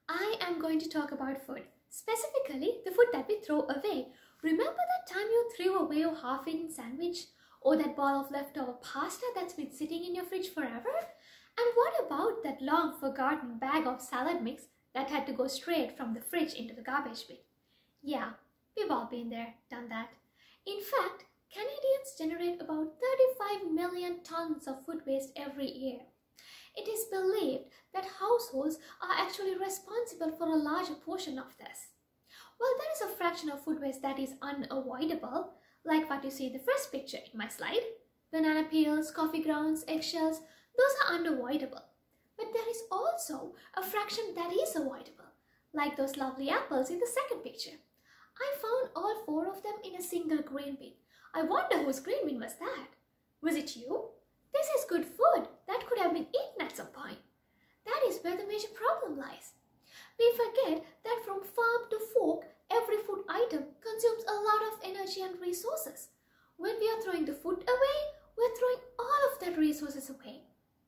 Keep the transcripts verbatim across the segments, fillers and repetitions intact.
I am going to talk about food, specifically the food that we throw away. Remember that time you threw away your half-eaten sandwich or that ball of leftover pasta that's been sitting in your fridge forever? And what about that long forgotten bag of salad mix that had to go straight from the fridge into the garbage bin? Yeah, we've all been there, done that. In fact, Canadians generate about thirty-five million tons of food waste every year. It is believed that households are actually responsible for a larger portion of this. Well, there is a fraction of food waste that is unavoidable, like what you see in the first picture in my slide. Banana peels, coffee grounds, eggshells, those are unavoidable. But there is also a fraction that is avoidable, like those lovely apples in the second picture. I found all four of them in a single grain bin. I wonder whose grain bin was that? Was it you? This is good food that could have been eaten at some point. That is where the major problem lies. We forget that from farm to fork, every food item consumes a lot of energy and resources. When we are throwing the food away, we're throwing all of that resources away.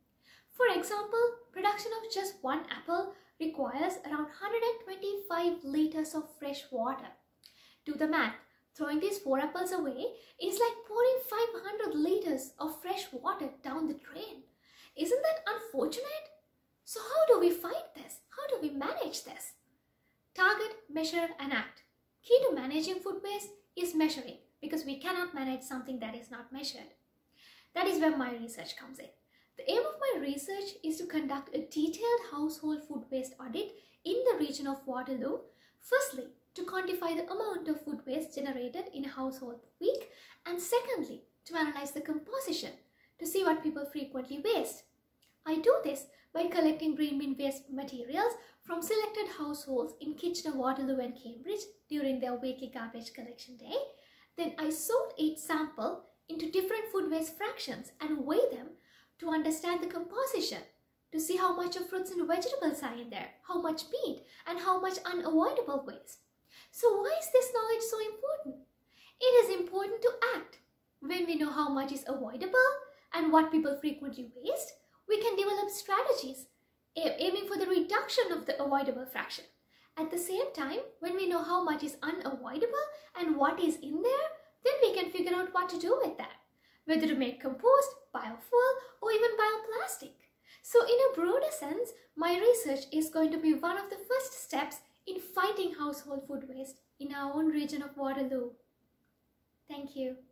For example, production of just one apple requires around one hundred twenty-five liters of fresh water. Do the math. Throwing these four apples away is like pouring five hundred liters of fresh water down the drain. Isn't that unfortunate? So how do we fight this? How do we manage this? Target, measure and act. Key to managing food waste is measuring, because we cannot manage something that is not measured. That is where my research comes in. The aim of my research is to conduct a detailed household food waste audit in the region of Waterloo. Firstly, to quantify the amount of food waste generated in a household per week, and secondly, to analyze the composition to see what people frequently waste. I do this by collecting green bin waste materials from selected households in Kitchener, Waterloo and Cambridge during their weekly garbage collection day. Then I sort each sample into different food waste fractions and weigh them to understand the composition, to see how much of fruits and vegetables are in there, how much meat, and how much unavoidable waste. So why is this knowledge so important? It is important to act. When we know how much is avoidable and what people frequently waste, we can develop strategies aiming for the reduction of the avoidable fraction. At the same time, when we know how much is unavoidable and what is in there, then we can figure out what to do with that, whether to make compost, biofuel, or even bioplastic. So in a broader sense, my research is going to be one of the first steps in fighting household food waste in our own region of Waterloo. Thank you.